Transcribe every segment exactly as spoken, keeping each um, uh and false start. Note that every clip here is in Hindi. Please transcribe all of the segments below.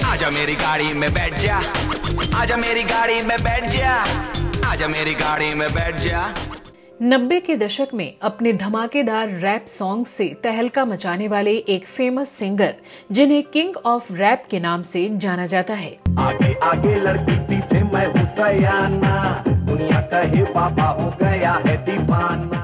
आजा मेरी गाड़ी में बैठ जा, आजा मेरी गाड़ी में बैठ जा, आजा मेरी गाड़ी में बैठ जा। नब्बे के दशक में अपने धमाकेदार रैप सॉन्ग से तहलका मचाने वाले एक फेमस सिंगर जिन्हें किंग ऑफ रैप के नाम से जाना जाता है। आगे आगे लड़की पीछे मैं हूँ सयाना, दुनिया कहे पापा हो गया है दीवाना।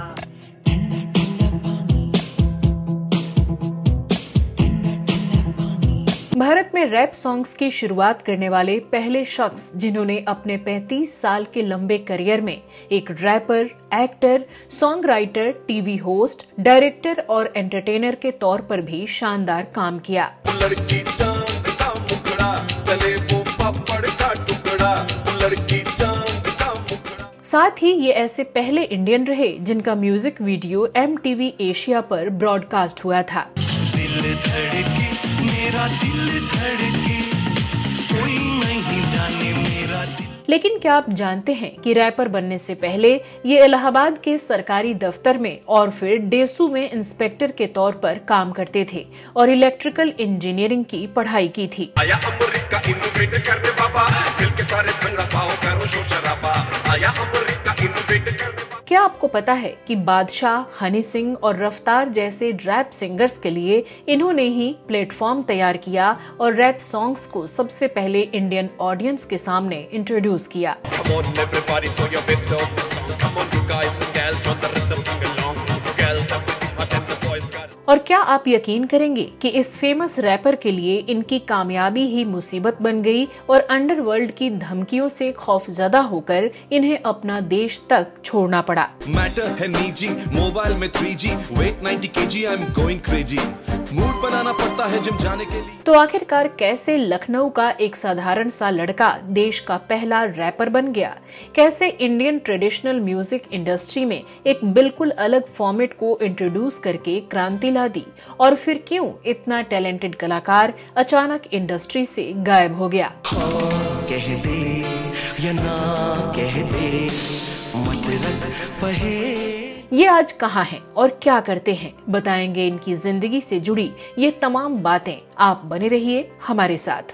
भारत में रैप सॉन्ग्स की शुरुआत करने वाले पहले शख्स जिन्होंने अपने पैंतीस साल के लंबे करियर में एक rapper, actor, song writer, TV host, director और एंटरटेनर के तौर पर भी शानदार काम किया। लड़की चांद का मुखड़ा, गले वो पापड़ का टुकड़ा, लड़की चांद का मुखड़ा। साथ ही ये ऐसे पहले इंडियन रहे जिनका music video M T V Asia पर ब्रॉडकास्ट हुआ था। दिल धड़के मेरा दिल धड़के, कोई नहीं जाने मेरा दिल। लेकिन क्या आप जानते हैं कि रैपर बनने से पहले ये इलाहाबाद के सरकारी दफ्तर में और फिर डेसू में इंस्पेक्टर के तौर पर काम करते थे और इलेक्ट्रिकल इंजीनियरिंग की पढ़ाई की थी। आया अमेरिका इनोवेट करने बाबा, दिल के सारे भंगड़ा पाओ करो शोर शराबा। आया अमेरिका इनोवेट करने। क्या आपको पता है कि बादशाह, हनी सिंह और रफ्तार जैसे रैप सिंगर्स के लिए इन्होंने ही प्लेटफॉर्म तैयार किया और रैप सॉन्ग्स को सबसे पहले इंडियन ऑडियंस के सामने इंट्रोड्यूस किया। और क्या आप यकीन करेंगे कि इस फेमस रैपर के लिए इनकी कामयाबी ही मुसीबत बन गई और अंडरवर्ल्ड की धमकियों से खौफजदा होकर इन्हें अपना देश तक छोड़ना पड़ा। मैटर है निजी, मोबाइल में three G, weight ninety KG, I am going crazy. Mood बनाना पड़ता है जिम जाने के लिए। तो आखिरकार कैसे लखनऊ का एक साधारण सा लड़का देश का पहला रैपर बन गया? कैसे इंडियन ट्रेडिशनल म्यूजिक इंडस्ट्री में एक बिल्कुल अलग फॉर्मेट को इंट्रोड्यूस करके क्रांति ला दी? और फिर क्यों इतना टैलेंटेड कलाकार अचानक इंडस्ट्री से गायब हो गया? कह दे या ना कह दे, मत रख पहे। ये आज कहाँ हैं और क्या करते हैं, बताएंगे इनकी जिंदगी से जुड़ी ये तमाम बातें। आप बने रहिए हमारे साथ।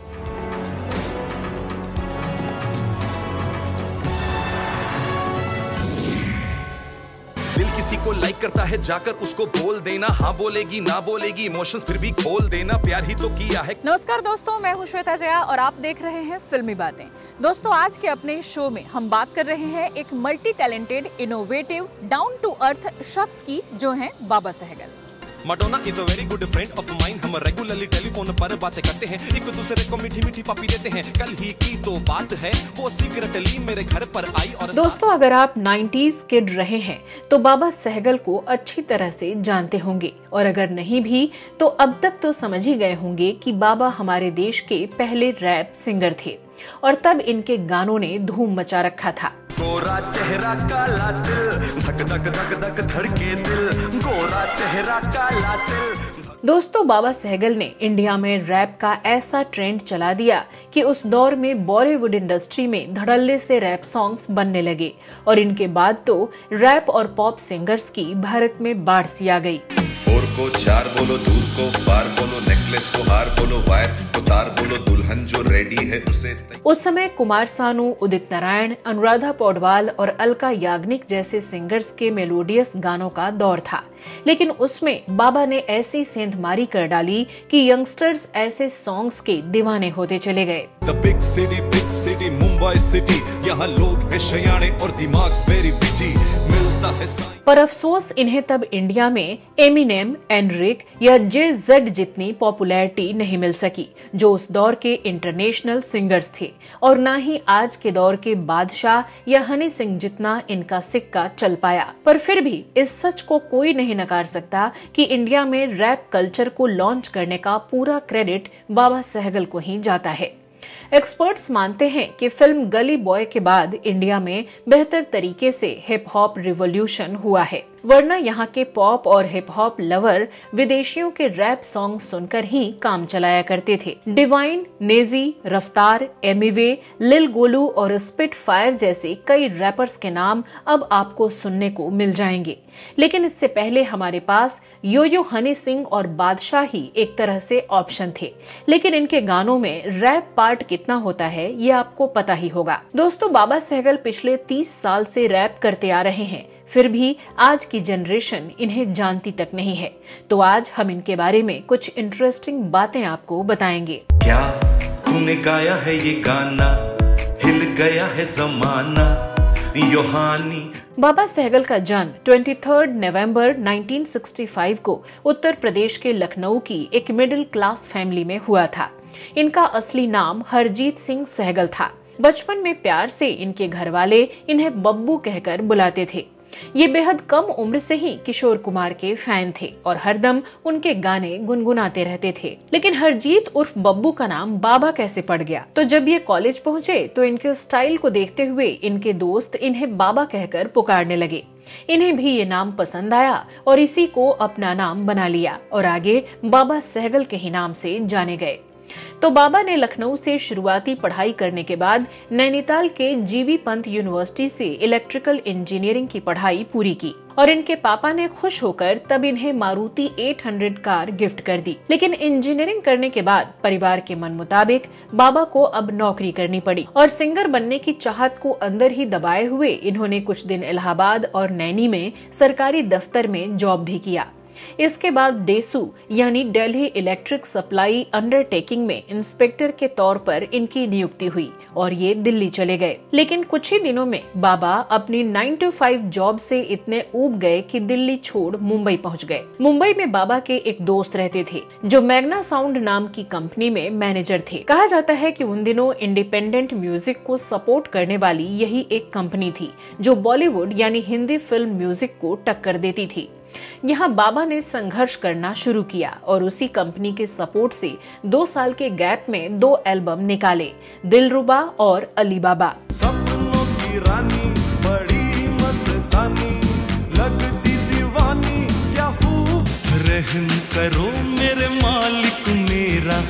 दिल किसी को लाइक करता है जाकर उसको बोल देना, हाँ बोलेगी ना बोलेगी इमोशंस फिर भी खोल देना, प्यार ही तो किया है। नमस्कार दोस्तों, मैं हूं श्वेता जया और आप देख रहे हैं फिल्मी बातें। दोस्तों, आज के अपने शो में हम बात कर रहे हैं एक multi talented, innovative, down to earth शख्स की जो हैं Baba Sehgal. Madonna is a very good friend of mine, हम रेगुलरली टेलीफोन पर बातें करते हैं, एक दूसरे को मीठी मीठी पपी देते हैं। कल ही की तो बात है, वो सीक्रेटली मेरे घर पर आई और दोस्तों, अगर आप नाइंटीज़ किड रहे हैं तो बाबा सहगल को अच्छी तरह से जानते होंगे, और अगर नहीं भी तो अब तक तो समझ ही गए होंगे कि बाबा हमारे देश के पहले रैप सिंगर थे और तब इनके गानों ने धूम मचा रखा था। गोरा चेहरा काला दिल, धक धक धक धक धड़के दिल, गोरा चेहरा काला दिल। दोस्तों, बाबा सहगल ने इंडिया में रैप का ऐसा ट्रेंड चला दिया कि उस दौर में बॉलीवुड इंडस्ट्री में धड़ल्ले से रैप सॉन्ग्स बनने लगे और इनके बाद तो रैप और पॉप सिंगर्स की भारत में बाढ़ सी आ गई। फोर को चार बोलो, दूर को बार बोलो, नेकलेस को हार बोलो, वायर को तार बोलो, दुल्हन जो रेडी है उसे। उस समय कुमार सानू, उदित नारायण, अनुराधा पौडवाल और अलका याग्निक जैसे सिंगर्स के मेलोडियस गानों का दौर था, लेकिन उसमें बाबा ने ऐसी सेंधमारी कर डाली कि यंगस्टर्स ऐसे सॉन्ग्स के दीवाने होते चले गए। The big city, big city, Mumbai city, यहाँ लोग है शयाने और दिमाग वेरी बिजी, मिलता है साइन। पर अफसोस, इन्हें तब इंडिया में एमिनेम, एनरिक या जे जेड जितनी पॉपुलैरिटी नहीं मिल सकी जो उस दौर के इंटरनेशनल सिंगर्स थे, और न ही आज के दौर के बादशाह या हनी सिंह जितना इनका सिक्का चल पाया। पर फिर भी इस सच को कोई नहीं नकार सकता कि इंडिया में रैप कल्चर को लॉन्च करने का पूरा क्रेडिट बाबा सहगल को ही जाता है। एक्सपर्ट्स मानते हैं कि फिल्म गली बॉय के बाद इंडिया में बेहतर तरीके से हिप हॉप रिवॉल्यूशन हुआ है वरना यहाँ के पॉप और हिप हॉप लवर विदेशियों के रैप सॉन्ग सुनकर ही काम चलाया करते थे। डिवाइन, नेजी, रफ्तार, एमिवे, लिल गोलू और स्पिट फायर जैसे कई रैपर्स के नाम अब आपको सुनने को मिल जाएंगे, लेकिन इससे पहले हमारे पास यो यो हनी सिंह और बादशाह ही एक तरह से ऑप्शन थे। लेकिन इनके गानों में रैप पार्ट कितना होता है ये आपको पता ही होगा। दोस्तों, बाबा सहगल पिछले तीस साल से रैप करते आ रहे हैं, फिर भी आज की जनरेशन इन्हें जानती तक नहीं है। तो आज हम इनके बारे में कुछ इंटरेस्टिंग बातें आपको बताएंगे। क्या तूने गाया है ये गाना, हिल गया है जमाना, योहानी। बाबा सहगल का जन्म तेईस नवंबर उन्नीस सौ पैंसठ को उत्तर प्रदेश के लखनऊ की एक मिडिल क्लास फैमिली में हुआ था। इनका असली नाम हरजीत सिंह सहगल था। बचपन में प्यार से इनके घर वाले इन्हें बब्बू कहकर बुलाते थे। ये बेहद कम उम्र से ही किशोर कुमार के फैन थे और हरदम उनके गाने गुनगुनाते रहते थे। लेकिन हरजीत उर्फ बब्बू का नाम बाबा कैसे पड़ गया? तो जब ये कॉलेज पहुँचे तो इनके स्टाइल को देखते हुए इनके दोस्त इन्हें बाबा कहकर पुकारने लगे। इन्हें भी ये नाम पसंद आया और इसी को अपना नाम बना लिया और आगे बाबा सहगल के ही नाम से जाने गए। तो बाबा ने लखनऊ से शुरुआती पढ़ाई करने के बाद नैनीताल के जीबी पंत यूनिवर्सिटी से इलेक्ट्रिकल इंजीनियरिंग की पढ़ाई पूरी की और इनके पापा ने खुश होकर तब इन्हें मारुति आठ सौ कार गिफ्ट कर दी। लेकिन इंजीनियरिंग करने के बाद परिवार के मन मुताबिक बाबा को अब नौकरी करनी पड़ी और सिंगर बनने की चाहत को अंदर ही दबाए हुए इन्होंने कुछ दिन इलाहाबाद और नैनी में सरकारी दफ्तर में जॉब भी किया। इसके बाद डेसू यानी दिल्ली इलेक्ट्रिक सप्लाई अंडरटेकिंग में इंस्पेक्टर के तौर पर इनकी नियुक्ति हुई और ये दिल्ली चले गए। लेकिन कुछ ही दिनों में बाबा अपनी नाइन टू फाइव जॉब से इतने ऊब गए कि दिल्ली छोड़ मुंबई पहुंच गए। मुंबई में बाबा के एक दोस्त रहते थे जो मैग्ना साउंड नाम की कंपनी में मैनेजर थे। कहा जाता है कि उन दिनों इंडिपेंडेंट म्यूजिक को सपोर्ट करने वाली यही एक कंपनी थी जो बॉलीवुड यानी हिंदी फिल्म म्यूजिक को टक्कर देती थी। यहाँ बाबा ने संघर्ष करना शुरू किया और उसी कंपनी के सपोर्ट से दो साल के गैप में दो एल्बम निकाले, दिलरुबा और अली बाबा। सपनों की रानी बड़ी मस्तानी, लगती दीवानी, क्या खूब रहम करो मेरे मालिक, मेरा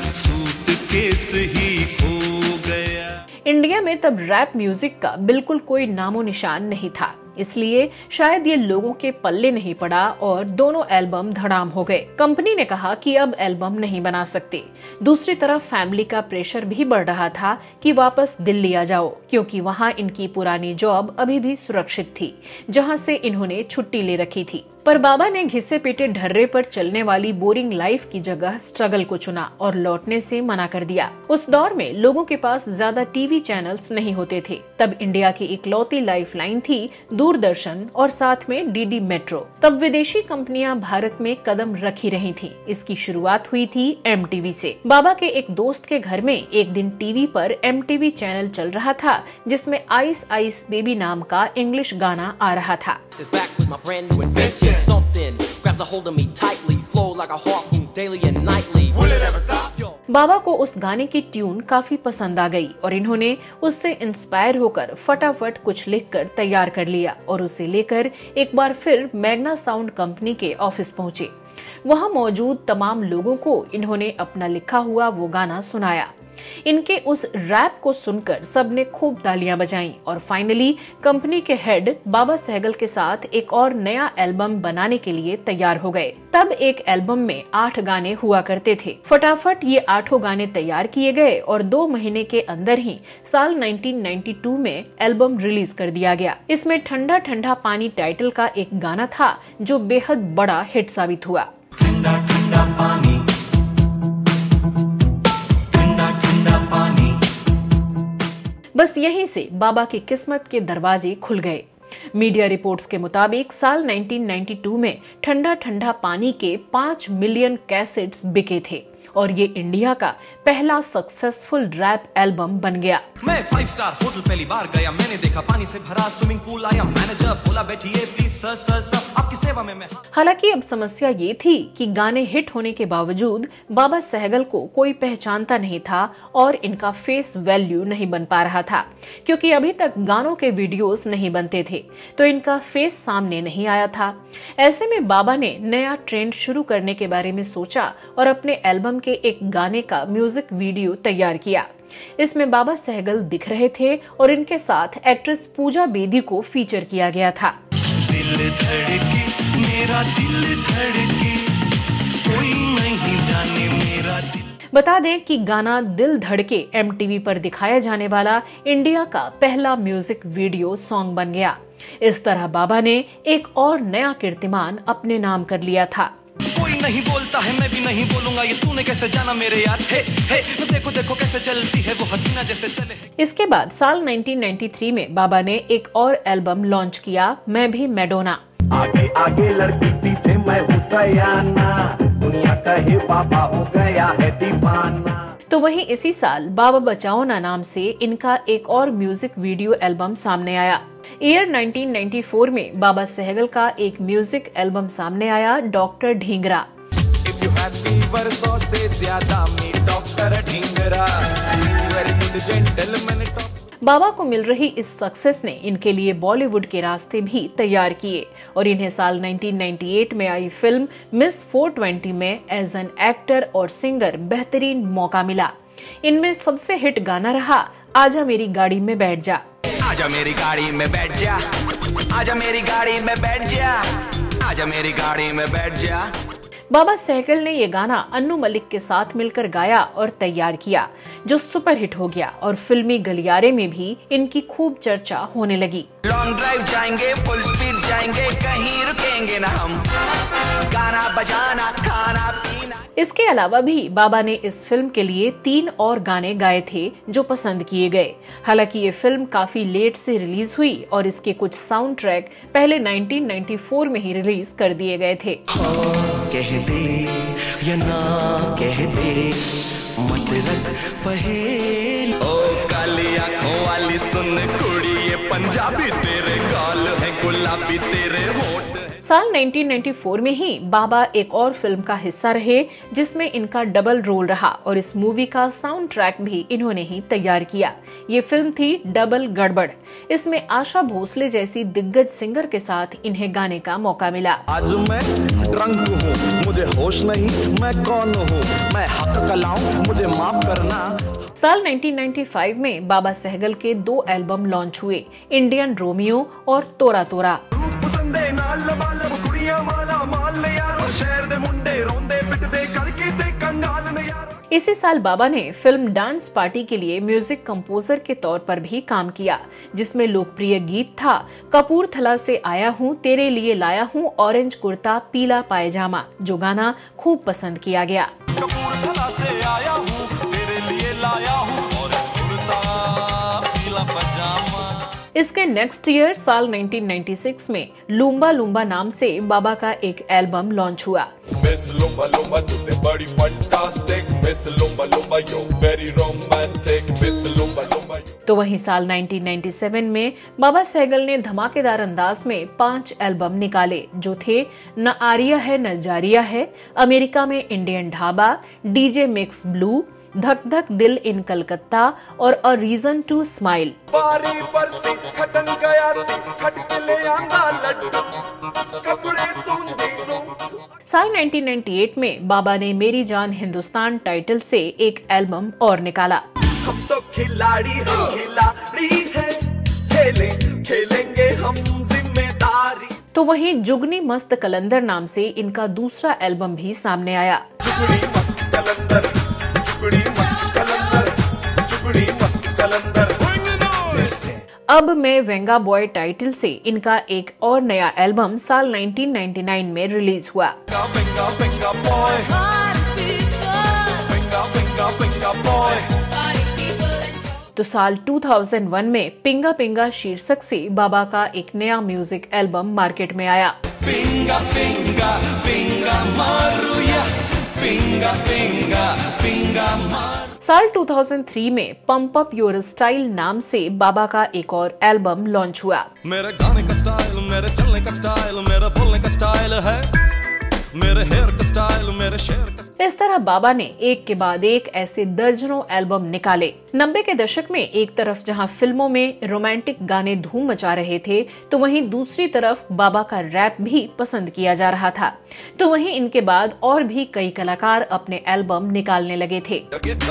सूटकेस ही खो गया। इंडिया में तब रैप म्यूजिक का बिल्कुल कोई नामो निशान नहीं था, इसलिए शायद ये लोगों के पल्ले नहीं पड़ा और दोनों एल्बम धड़ाम हो गए। कंपनी ने कहा कि अब एल्बम नहीं बना सकते। दूसरी तरफ फैमिली का प्रेशर भी बढ़ रहा था कि वापस दिल्ली आ जाओ, क्योंकि वहाँ इनकी पुरानी जॉब अभी भी सुरक्षित थी जहाँ से इन्होंने छुट्टी ले रखी थी। पर बाबा ने घिसे पीटे ढर्रे पर चलने वाली बोरिंग लाइफ की जगह स्ट्रगल को चुना और लौटने से मना कर दिया। उस दौर में लोगों के पास ज्यादा टीवी चैनल्स नहीं होते थे। तब इंडिया की इकलौती लाइफलाइन थी दूरदर्शन और साथ में डीडी मेट्रो। तब विदेशी कंपनियां भारत में कदम रखी रही थीं। इसकी शुरुआत हुई थी एमटीवी से। बाबा के एक दोस्त के घर में एक दिन टीवी पर एमटीवी चैनल चल रहा था जिसमें आइस आइस बेबी नाम का इंग्लिश गाना आ रहा था। बाबा को उस गाने की ट्यून काफी पसंद आ गई और इन्होंने उससे इंस्पायर होकर फटाफट कुछ लिखकर तैयार कर लिया और उसे लेकर एक बार फिर मैग्ना साउंड कंपनी के ऑफिस पहुंचे। वहां मौजूद तमाम लोगों को इन्होंने अपना लिखा हुआ वो गाना सुनाया। इनके उस रैप को सुनकर सबने खूब तालियां बजाईं और फाइनली कंपनी के हेड बाबा सहगल के साथ एक और नया एल्बम बनाने के लिए तैयार हो गए। तब एक एल्बम में आठ गाने हुआ करते थे। फटाफट ये आठों गाने तैयार किए गए और दो महीने के अंदर ही साल उन्नीस सौ बानवे में एल्बम रिलीज कर दिया गया। इसमें ठंडा ठंडा पानी टाइटल का एक गाना था जो बेहद बड़ा हिट साबित हुआ। ठंडा ठंडा पानी, बस यहीं से बाबा की किस्मत के दरवाजे खुल गए। मीडिया रिपोर्ट्स के मुताबिक साल उन्नीस सौ बानवे में ठंडा ठंडा पानी के पाँच मिलियन कैसेट्स बिके थे और ये इंडिया का पहला सक्सेसफुल रैप एल्बम बन गया। मैं फाइव स्टार होटल पहली बार गया, मैंने देखा पानी से भरा स्विमिंग पूल, आया मैनेजर बोला बैठिए प्लीज सर सर सर आपकी सेवा में मैं। हालांकि अब समस्या ये थी कि गाने हिट होने के बावजूद बाबा सहगल को कोई पहचानता नहीं था और इनका फेस वैल्यू नहीं बन पा रहा था, क्योंकि अभी तक गानों के वीडियोस नहीं बनते थे तो इनका फेस सामने नहीं आया था। ऐसे में बाबा ने नया ट्रेंड शुरू करने के बारे में सोचा और अपने एल्बम के एक गाने का म्यूजिक वीडियो तैयार किया। इसमें बाबा सहगल दिख रहे थे और इनके साथ एक्ट्रेस पूजा बेदी को फीचर किया गया था। दिल धड़के, मेरा दिल धड़के, कोई नहीं जाने मेरा दिल। बता दें कि गाना दिल धड़के एम टी वी पर दिखाया जाने वाला इंडिया का पहला म्यूजिक वीडियो सॉन्ग बन गया। इस तरह बाबा ने एक और नया कीर्तिमान अपने नाम कर लिया था। कोई नहीं बोलता है मैं भी नहीं बोलूंगा, ये तूने कैसे जाना मेरे यार, हे हे देखो देखो कैसे चलती है वो हसीना जैसे चले। इसके बाद साल उन्नीस सौ तिरानवे में बाबा ने एक और एल्बम लॉन्च किया, मैं भी मैडोना। आगे आगे लड़की पीछे मैं हूँ सयाना, दुनिया कहे बाबा हो गया है दीवाना। तो वहीं इसी साल बाबा बचाओ ना नाम से इनका एक और म्यूजिक वीडियो एल्बम सामने आया। ईयर उन्नीस सौ चौरानवे में बाबा सहगल का एक म्यूजिक एल्बम सामने आया, doctor Dhingra. If you had fever सौ से ज्यादा में doctor Dhingra, very good gentleman। Baba को मिल रही इस सक्सेस ने इनके लिए बॉलीवुड के रास्ते भी तैयार किए और इन्हें साल उन्नीस सौ अट्ठानवे में आई फिल्म मिस चार सौ बीस में एज एन एक्टर और सिंगर बेहतरीन मौका मिला। इनमें सबसे हिट गाना रहा आजा मेरी गाड़ी में बैठ जा। आजा मेरी गाड़ी में बैठ जा, आजा मेरी गाड़ी में बैठ जा, आजा मेरी गाड़ी में बैठ जा। बाबा सहगल ने ये गाना अन्नू मलिक के साथ मिलकर गाया और तैयार किया, जो सुपरहिट हो गया और फिल्मी गलियारे में भी इनकी खूब चर्चा होने लगी। लॉन्ग ड्राइव जाएंगे, फुल स्पीड जाएंगे, कहीं रुकेंगे ना हम, गाना बजाना खाना पीना। इसके अलावा भी बाबा ने इस फिल्म के लिए तीन और गाने गाए थे जो पसंद किए गए। हालांकि ये फिल्म काफी लेट से रिलीज हुई और इसके कुछ साउंड ट्रैक पहले उन्नीस सौ चौरानवे में ही रिलीज कर दिए गए थे। कह दे या ना कह दे, मत रख पहेल। ओ काली आंखों वाली सुन कुड़ी, ये पंजाबी तेरे गाल है गुलाबी तेरे होठ। साल उन्नीस सौ चौरानवे में ही बाबा एक और फिल्म का हिस्सा रहे जिसमें इनका डबल रोल रहा और इस मूवी का साउंड ट्रैक भी इन्होंने ही तैयार किया। ये फिल्म थी डबल गड़बड़। इसमें आशा भोसले जैसी दिग्गज सिंगर के साथ इन्हें गाने का मौका मिला। आज मैं ड्रंक हूँ, मुझे होश नहीं, मैं कौन हूँ, मैं हक का लाऊं, मुझे माफ करना। साल उन्नीस सौ पचानवे में बाबा सहगल के दो एल्बम लॉन्च हुए, इंडियन रोमियो और तोरा तोरा। इसी साल बाबा ने फिल्म डांस पार्टी के लिए म्यूजिक कंपोजर के तौर पर भी काम किया, जिसमें लोकप्रिय गीत था कपूरथला से आया हूँ तेरे लिए लाया हूँ ऑरेंज कुर्ता पीला पायजामा, जो गाना खूब पसंद किया गया। कपूरथला से आया हूँ तेरे लिए लाया हूँ ऑरेंज कुर्ता पीला पायजामा। इसके नेक्स्ट ईयर साल उन्नीस सौ छियानवे में लूम्बा लूम्बा नाम से बाबा का एक एल्बम लॉन्च हुआ। Miss Lumba Lumba, you're very fantastic. Miss Lumba Lumba, you're very romantic. Miss Lumba Lumba. तो वहीं साल उन्नीस सौ सत्तानवे में बाबा सहगल ने धमाकेदार अंदाज में पांच एल्बम निकाले, जो थे न आरिया है न जारिया है, अमेरिका में Indian dhaba, DJ mix blue, धक धक दिल इन कलकत्ता और अ रीजन टू स्माइल। बारी बरसी खटन गया सी, खट ले आंदा लड्डू, कपड़े तूंदी नू। साल उन्नीस सौ अट्ठानवे में बाबा ने मेरी जान हिंदुस्तान टाइटल से एक एल्बम और निकाला। हम तो खिलाड़ी हम खिलाड़ी हैं, खेले खेलेंगे हम जिम्मेदारी। तो वहीं जुगनी मस्त कलंदर नाम से इनका दूसरा एल्बम भी सामने आया। जुगड़ी मस्त कलंदर, जुगड़ी मस्त कलंदर, जुगड़ी मस्त कलंदर। अब मैं वेंगा बॉय टाइटल से इनका एक और नया एल्बम साल उन्नीस सौ निन्यानवे में रिलीज हुआ। वेंगा वेंगा बॉय, वेंगा वेंगा वेंगा बॉय। तो साल दो हज़ार एक में पिंगा पिंगा शीर्षक से बाबा का एक नया म्यूजिक एल्बम मार्केट में आया। पिंगा पिंगा पिंगा मारूया, फिंगा फिंगा फिंगा मार। साल दो हज़ार तीन में पंप अप योर स्टाइल नाम से बाबा का एक और एल्बम लॉन्च हुआ। मेरे गाने का स्टाइल, मेरे चलने का स्टाइल, मेरा बोलने का स्टाइल है, मेरे हेयर का स्टाइल, मेरे शेर का। इस तरह बाबा ने एक के बाद एक ऐसे दर्जनों एल्बम निकाले। नब्बे के दशक में एक तरफ जहां फिल्मों में रोमांटिक गाने धूम मचा रहे थे, तो वहीं दूसरी तरफ बाबा का रैप भी पसंद किया जा रहा था। तो वहीं इनके बाद और भी कई कलाकार अपने एल्बम निकालने लगे थे।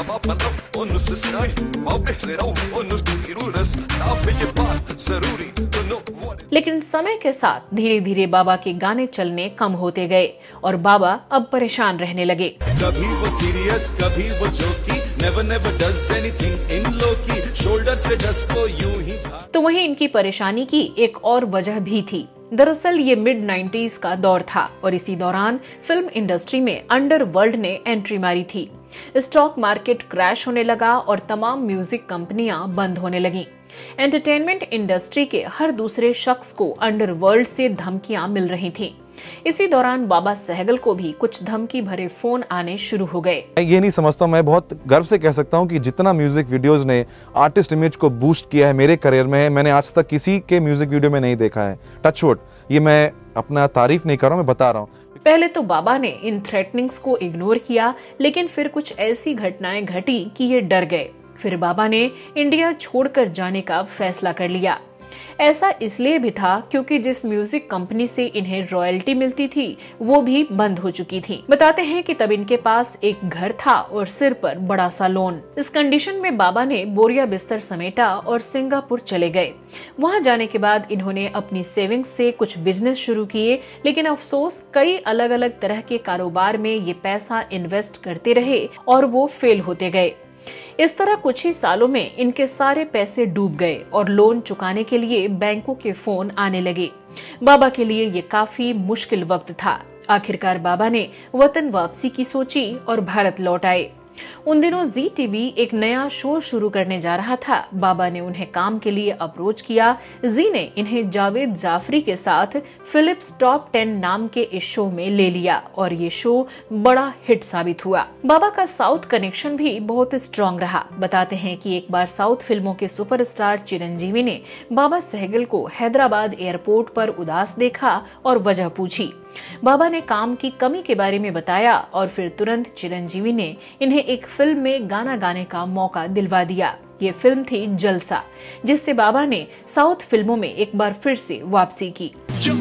लेकिन समय के साथ धीरे धीरे बाबा के गाने चलने कम होते गए और बाबा अब परेशान रहने लगे। कभी वो सीरियस, कभी वो जोकी, never never does anything in low-key, shoulder से dust को यूं ही झाड़। तो वहीं इनकी परेशानी की एक और वजह भी थी। दरअसल ये मिड नाइन्टीज का दौर था और इसी दौरान फिल्म इंडस्ट्री में अंडरवर्ल्ड ने एंट्री मारी थी। स्टॉक मार्केट क्रैश होने लगा और तमाम म्यूजिक कंपनियां बंद होने लगीं। एंटरटेनमेंट इंडस्ट्री के हर दूसरे शख्स को अंडरवर्ल्ड से धमकियां मिल रही थीं। इसी दौरान बाबा सहगल को भी कुछ धमकी भरे फोन आने शुरू हो गए। ये नहीं समझता, मैं बहुत गर्व से कह सकता हूँ कि जितना म्यूजिक वीडियोस ने आर्टिस्ट इमेज को बूस्ट किया है मेरे करियर में, मैंने आज तक किसी के म्यूजिक वीडियो में नहीं देखा है। टचवुड, ये मैं अपना तारीफ नहीं कर रहा हूँ, मैं बता रहा हूँ। पहले तो बाबा ने इन थ्रेटनिंग्स को इग्नोर किया, लेकिन फिर कुछ ऐसी घटनाएं घटी कि ये डर गए। फिर बाबा ने इंडिया छोड़कर जाने का फैसला कर लिया। ऐसा इसलिए भी था क्योंकि जिस म्यूजिक कंपनी से इन्हें रॉयल्टी मिलती थी वो भी बंद हो चुकी थी। बताते हैं कि तब इनके पास एक घर था और सिर पर बड़ा सा लोन। इस कंडीशन में बाबा ने बोरिया बिस्तर समेटा और सिंगापुर चले गए। वहां जाने के बाद इन्होंने अपनी सेविंग्स से कुछ बिजनेस शुरू किए, लेकिन अफसोस कई अलग अलग तरह के कारोबार में ये पैसा इन्वेस्ट करते रहे और वो फेल होते गए। इस तरह कुछ ही सालों में इनके सारे पैसे डूब गए और लोन चुकाने के लिए बैंकों के फोन आने लगे। बाबा के लिए ये काफी मुश्किल वक्त था। आखिरकार बाबा ने वतन वापसी की सोची और भारत लौट आए। उन दिनों जी टीवी एक नया शो शुरू करने जा रहा था। बाबा ने उन्हें काम के लिए अप्रोच किया। जी ने इन्हें जावेद जाफरी के साथ फिलिप्स टॉप टेन नाम के इस शो में ले लिया और ये शो बड़ा हिट साबित हुआ। बाबा का साउथ कनेक्शन भी बहुत स्ट्रॉन्ग रहा। बताते हैं कि एक बार साउथ फिल्मों के सुपरस्टार चिरंजीवी ने बाबा सहगल को हैदराबाद एयरपोर्ट पर उदास देखा और वजह पूछी। बाबा ने काम की कमी के बारे में बताया और फिर तुरंत चिरंजीवी ने इन्हें एक फिल्म में गाना गाने का मौका दिलवा दिया। ये फिल्म थी जलसा, जिससे बाबा ने साउथ फिल्मों में एक बार फिर से वापसी की।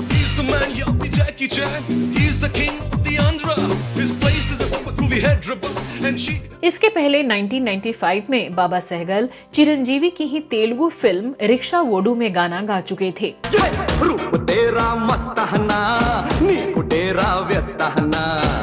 इसके पहले उन्नीस सौ पचानवे में बाबा सहगल चिरंजीवी की ही तेलुगु फिल्म रिक्शा वोडू में गाना गा चुके थे। रूप तेरा मस्ताना, नीकु तेरा व्यस्ताना।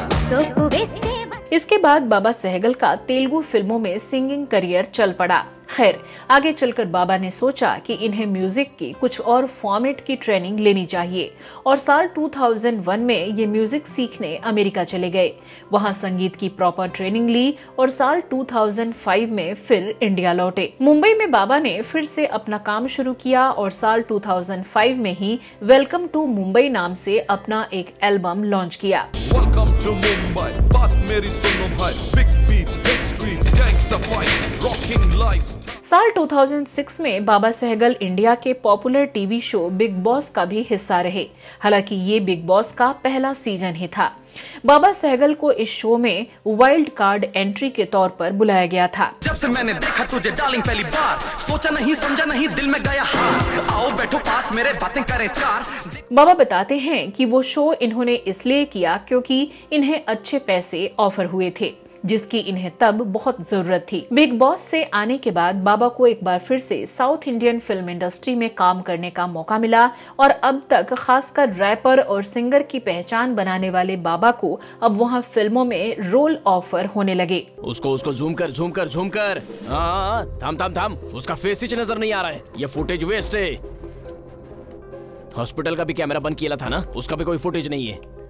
इसके बाद बाबा सहगल का तेलुगु फिल्मों में सिंगिंग करियर चल पड़ा। खैर, आगे चलकर बाबा ने सोचा कि इन्हें म्यूजिक की कुछ और फॉर्मेट की ट्रेनिंग लेनी चाहिए और साल दो हज़ार एक में ये म्यूजिक सीखने अमेरिका चले गए। वहां संगीत की प्रॉपर ट्रेनिंग ली और साल दो हज़ार पाँच में फिर इंडिया लौटे। मुंबई में बाबा ने फिर से अपना काम शुरू किया और साल दो हज़ार पाँच में ही वेलकम टू मुंबई नाम से अपना एक एल्बम लॉन्च किया। Welcome to Mumbai, बात मेरी सुनो भाई, big beats, big streets, gangster fights, rocking lives। साल दो हज़ार छह में बाबा सहगल इंडिया के popular TV show Bigg Boss का भी हिस्सा रहे। हालांकि ये बिग बॉस का पहला सीजन ही था। बाबा सहगल को इस शो में वाइल्ड कार्ड एंट्री के तौर पर बुलाया गया था। जब से मैंने देखा तुझे डार्लिंग पहली बार, सोचा नहीं समझा नहीं दिल में गया हार। आओ बैठो पास मेरे बातें करें चार। बाबा बताते हैं कि वो शो इन्होंने इसलिए किया क्योंकि इन्हें अच्छे पैसे ऑफर हुए थे, जिसकी इन्हें तब बहुत जरूरत थी। बिग बॉस से आने के बाद बाबा को एक बार फिर से साउथ इंडियन फिल्म इंडस्ट्री में काम करने का मौका मिला और अब तक खासकर रैपर और सिंगर की पहचान बनाने वाले बाबा को अब वहां फिल्मों में रोल ऑफर होने लगे। उसको उसको जूम कर जूम कर जूम कर। हाँ, थाम थाम थाम, उसका फेस ही नजर नहीं आ रहा है, ये फुटेज वेस्ट है। हॉस्पिटल का भी कैमरा बंद किया था ना, उसका भी कोई फुटेज नहीं है।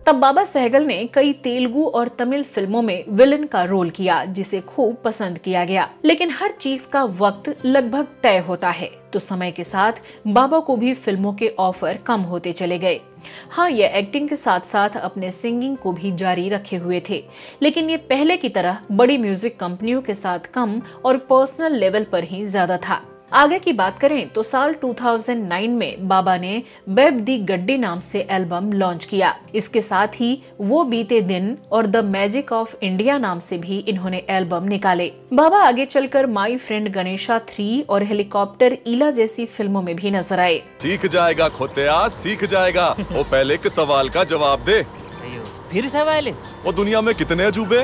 तब बाबा सहगल ने कई तेलुगु और तमिल फिल्मों में विलन का रोल किया, जिसे खूब पसंद किया गया। लेकिन हर चीज का वक्त लगभग तय होता है, तो समय के साथ बाबा को भी फिल्मों के ऑफर कम होते चले गए। हाँ, ये एक्टिंग के साथ साथ अपने सिंगिंग को भी जारी रखे हुए थे, लेकिन ये पहले की तरह बड़ी म्यूजिक कंपनियों के साथ कम और पर्सनल लेवल पर ही ज्यादा था। आगे की बात करें तो साल दो हज़ार नौ में बाबा ने बेब दी गड्डी नाम से एल्बम लॉन्च किया। इसके साथ ही वो बीते दिन और द मैजिक ऑफ इंडिया नाम से भी इन्होंने एल्बम निकाले। बाबा आगे चलकर माई फ्रेंड गणेशा थ्री और हेलीकॉप्टर ईला जैसी फिल्मों में भी नजर आए। सीख जाएगा खोतेया, सीख जाएगा। वो पहले के सवाल का जवाब दे। फिर सवाल है? वो दुनिया में कितने अजूबे?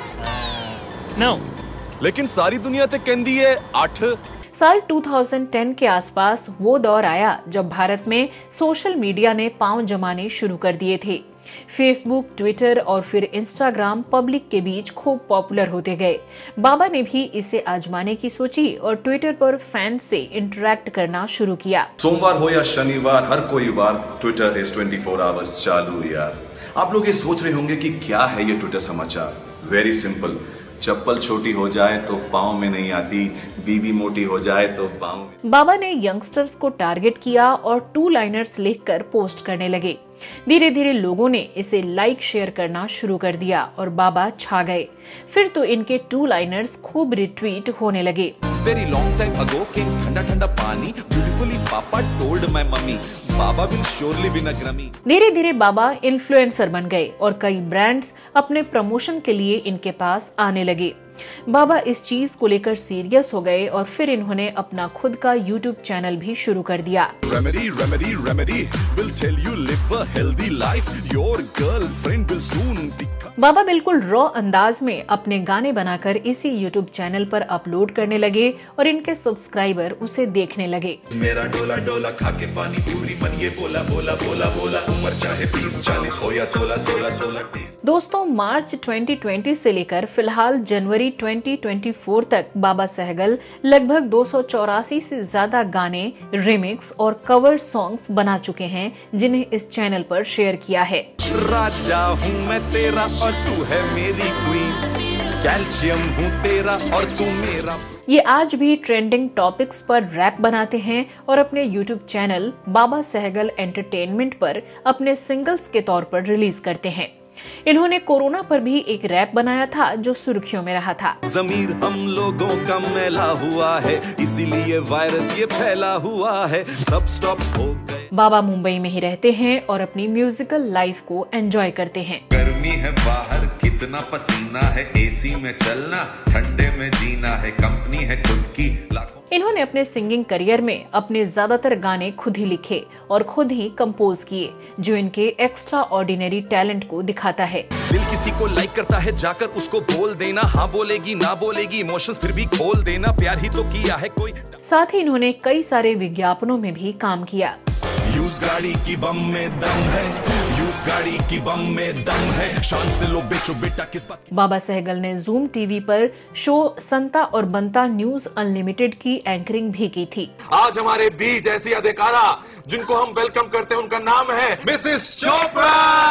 नौ। लेकिन सारी दुनिया ते कहती है आठ। साल दो हज़ार दस के आसपास वो दौर आया जब भारत में सोशल मीडिया ने पांव जमाने शुरू कर दिए थे। फेसबुक, ट्विटर और फिर इंस्टाग्राम पब्लिक के बीच खूब पॉपुलर होते गए। बाबा ने भी इसे आजमाने की सोची और ट्विटर पर फैंस से इंटरैक्ट करना शुरू किया। सोमवार हो या शनिवार, हर कोई बार Twitter is twenty four hours चालू यार। आप लोग ये सोच रहे होंगे कि क्या है ये ट्विटर समाचार। वेरी सिंपल, चप्पल छोटी हो जाए तो पाँव में नहीं आती, बीवी मोटी हो जाए तो पाँव में। बाबा ने यंगस्टर्स को टारगेट किया और टू लाइनर्स लिखकर पोस्ट करने लगे। धीरे धीरे लोगों ने इसे लाइक शेयर करना शुरू कर दिया और बाबा छा गए। फिर तो इनके टू लाइनर्स खूब रिट्वीट होने लगे। Very long time ago came ठंडा ठंडा पानी, beautifully Papa told my mummy, Baba will surely win a Grammy। धीरे धीरे बाबा इन्फ्लुएंसर बन गए और कई ब्रांड्स अपने प्रमोशन के लिए इनके पास आने लगे। बाबा इस चीज को लेकर सीरियस हो गए और फिर इन्होंने अपना खुद का यूट्यूब चैनल भी शुरू कर दिया। Remedy, remedy, remedy will tell you live a healthy life. Your girlfriend will soon be... बाबा बिल्कुल रॉ अंदाज में अपने गाने बनाकर इसी यूट्यूब चैनल पर अपलोड करने लगे और इनके सब्सक्राइबर उसे देखने लगे। मेरा डोला डोला खा के पानी पूरी बनिए बोला बोला बोला बोला, उम्र चाहे बीस चालीस हो या सोलह सोलह सोलह। दोस्तों, मार्च दो हज़ार बीस से लेकर फिलहाल जनवरी दो हज़ार चौबीस तक बाबा सहगल लगभग दो सौ चौरासी से ज्यादा गाने, रिमिक्स और कवर सॉन्ग्स बना चुके हैं, जिन्हें इस चैनल पर शेयर किया है। राजा हूँ मैं तेरा और तू है मेरी क्वीन, कैल्शियम हूँ तेरा और तू मेरा। ये आज भी ट्रेंडिंग टॉपिक्स पर रैप बनाते हैं और अपने YouTube channel Baba Sehgal entertainment पर अपने सिंगल्स के तौर पर रिलीज करते हैं। इन्होंने कोरोना पर भी एक रैप बनाया था जो सुर्खियों में रहा था। ज़मीर हम लोगों का मैला हुआ है, इसीलिए वायरस ये फैला हुआ है, सब स्टॉप हो गए। बाबा मुंबई में ही रहते हैं और अपनी म्यूजिकल लाइफ को एंजॉय करते हैं। गर्मी है बाहर, कितना पसीना है, एसी में चलना, ठंडे में जीना है, कंपनी है खुद की लाखों। इन्होंने अपने सिंगिंग करियर में अपने ज्यादातर गाने खुद ही लिखे और खुद ही कंपोज किए, जो इनके एक्स्ट्रा ऑर्डिनरी टैलेंट को दिखाता है। दिल किसी को लाइक करता है, जाकर उसको बोल देना, हाँ बोलेगी ना बोलेगी, इमोशंस फिर भी खोल देना, प्यार ही तो किया है कोई। साथ ही इन्होंने कई सारे विज्ञापनों में भी काम किया। यूज गाड़ी की बम में दम है, यूज गाड़ी की बम में दम है, शान से लो बेचो बेटा किस बात। बाबा सहगल ने जूम टीवी पर शो संता और बनता न्यूज अनलिमिटेड की एंकरिंग भी की थी। आज हमारे बीच ऐसी अदाकारा जिनको हम वेलकम करते हैं, उनका नाम है मिसेस चोपड़ा,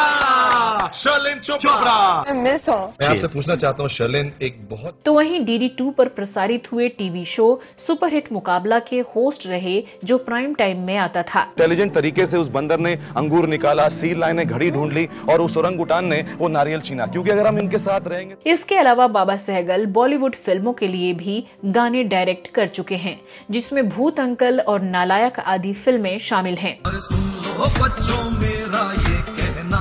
शर्लिन चोपड़ा। मिस हो। मैं आपसे पूछना चाहता हूँ शर्लिन, एक बहुत तो वहीं डी डी टू पर प्रसारित हुए टीवी शो सुपरहिट मुकाबला के होस्ट रहे, जो प्राइम टाइम में आता था। इंटेलिजेंट तरीके से उस बंदर ने अंगूर निकाला, सील लाइन ने घड़ी ढूंढ ली और उस ओरंगुटान ने वो नारियल छीना, क्योंकि अगर हम इनके साथ रहेंगे। इसके अलावा बाबा सहगल बॉलीवुड फिल्मों के लिए भी गाने डायरेक्ट कर चुके हैं, जिसमें भूत अंकल और नालायक आदि फिल्में शामिल हैं। सुन लो बच्चों मेरा ये कहना,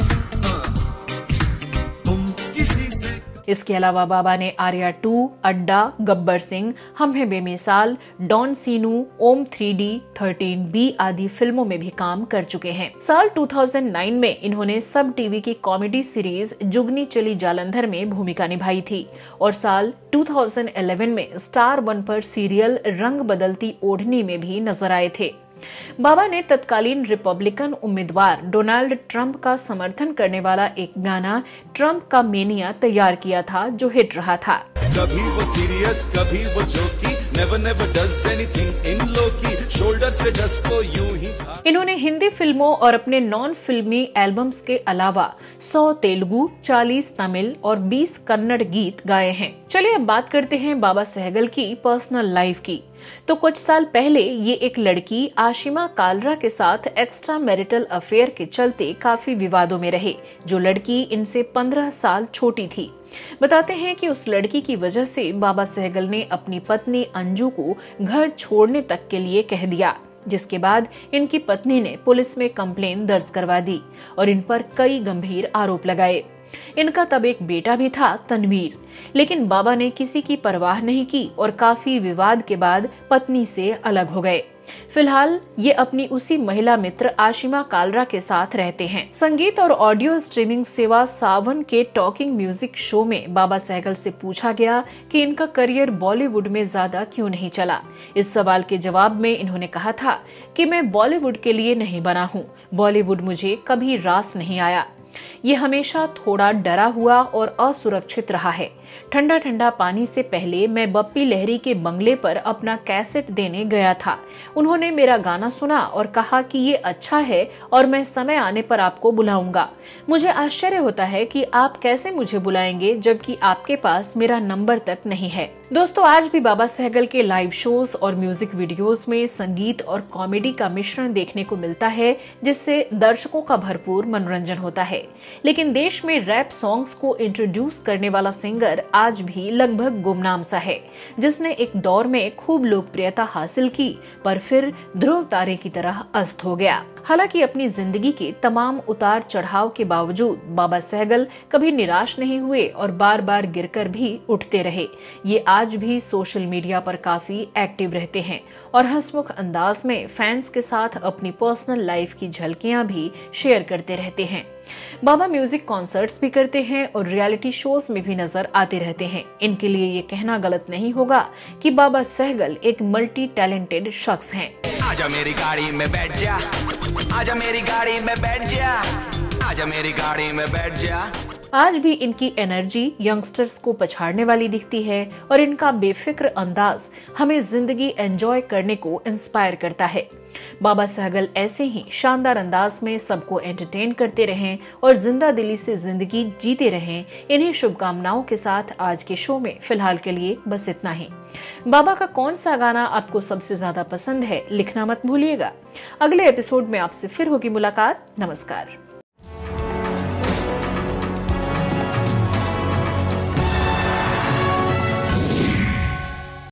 तुम किसी से। इसके अलावा बाबा ने आर्या टू, अड्डा, Gabbar Singh, Hum Hain Bemisaal, Don Seenu, Om three D, thirteen B आदि फिल्मों में भी काम कर चुके हैं। साल दो हज़ार नौ में इन्होंने सब टीवी की कॉमेडी सीरीज जुगनी चली जालंधर में भूमिका निभाई थी और साल दो हज़ार ग्यारह में स्टार वन पर सीरियल रंग बदलती ओढ़नी में भी नजर आए थे। बाबा ने तत्कालीन रिपब्लिकन उम्मीदवार डोनाल्ड ट्रंप का समर्थन करने वाला एक गाना ट्रंप का मेनिया तैयार किया था, जो हिट रहा था। कभी वो सीरियस कभी वो jokey, never never does anything in low key, shoulder से डस्ट को यूं ही झाड़। इन्होंने हिंदी फिल्मों और अपने नॉन फिल्मी एल्बम्स के अलावा सौ तेलुगु, चालीस तमिल और बीस कन्नड़ गीत गाए हैं। चलिए अब बात करते हैं बाबा सहगल की पर्सनल लाइफ की। तो कुछ साल पहले ये एक लड़की आशिमा कालरा के साथ एक्स्ट्रा मैरिटल अफेयर के चलते काफी विवादों में रहे, जो लड़की इनसे पंद्रह साल छोटी थी। बताते हैं कि उस लड़की की वजह से बाबा सहगल ने अपनी पत्नी अंजू को घर छोड़ने तक के लिए कह दिया, जिसके बाद इनकी पत्नी ने पुलिस में कंप्लेन दर्ज करवा दी और इन पर कई गंभीर आरोप लगाए। इनका तब एक बेटा भी था, तनवीर, लेकिन बाबा ने किसी की परवाह नहीं की और काफी विवाद के बाद पत्नी से अलग हो गए। फिलहाल ये अपनी उसी महिला मित्र आशिमा कालरा के साथ रहते हैं। संगीत और ऑडियो स्ट्रीमिंग सेवा सावन के टॉकिंग म्यूजिक शो में बाबा सहगल से पूछा गया कि इनका करियर बॉलीवुड में ज्यादा क्यों नहीं चला। इस सवाल के जवाब में इन्होंने कहा था कि मैं बॉलीवुड के लिए नहीं बना हूँ, बॉलीवुड मुझे कभी रास नहीं आया। ये हमेशा थोड़ा डरा हुआ और असुरक्षित रहा है। ठंडा ठंडा पानी से पहले मैं बप्पी लहरी के बंगले पर अपना कैसेट देने गया था। उन्होंने मेरा गाना सुना और कहा कि ये अच्छा है और मैं समय आने पर आपको बुलाऊंगा। मुझे आश्चर्य होता है कि आप कैसे मुझे बुलाएंगे जबकि आपके पास मेरा नंबर तक नहीं है। दोस्तों, आज भी बाबा सहगल के लाइव शोज और म्यूजिक वीडियोस में संगीत और कॉमेडी का मिश्रण देखने को मिलता है, जिससे दर्शकों का भरपूर मनोरंजन होता है। लेकिन देश में रैप सॉन्ग्स को इंट्रोड्यूस करने वाला सिंगर आज भी लगभग गुमनाम सा है, जिसने एक दौर में खूब लोकप्रियता हासिल की पर फिर ध्रुव तारे की तरह अस्त हो गया। हालांकि अपनी जिंदगी के तमाम उतार चढ़ाव के बावजूद बाबा सहगल कभी निराश नहीं हुए और बार बार गिरकर भी उठते रहे। ये आज भी सोशल मीडिया पर काफी एक्टिव रहते हैं और हंसमुख अंदाज में फैंस के साथ अपनी पर्सनल लाइफ की झलकियां भी शेयर करते रहते हैं। बाबा म्यूजिक कॉन्सर्ट्स भी करते हैं और रियलिटी शोज में भी नजर आते रहते हैं। इनके लिए ये कहना गलत नहीं होगा कि बाबा सहगल एक मल्टी टैलेंटेड शख्स हैं। आजा मेरी गाड़ी में बैठ जा, आजा मेरी गाड़ी में बैठ जा, आजा मेरी गाड़ी में बैठ जा। आज भी इनकी एनर्जी यंगस्टर्स को पछाड़ने वाली दिखती है और इनका बेफिक्र अंदाज हमें जिंदगी एंजॉय करने को इंस्पायर करता है। बाबा सहगल ऐसे ही शानदार अंदाज में सबको एंटरटेन करते रहें और जिंदा दिली से जिंदगी जीते रहें। इन्हीं शुभकामनाओं के साथ आज के शो में फिलहाल के लिए बस इतना ही। बाबा का कौन सा गाना आपको सबसे ज्यादा पसंद है, लिखना मत भूलिएगा। अगले एपिसोड में आपसे फिर होगी मुलाकात। नमस्कार।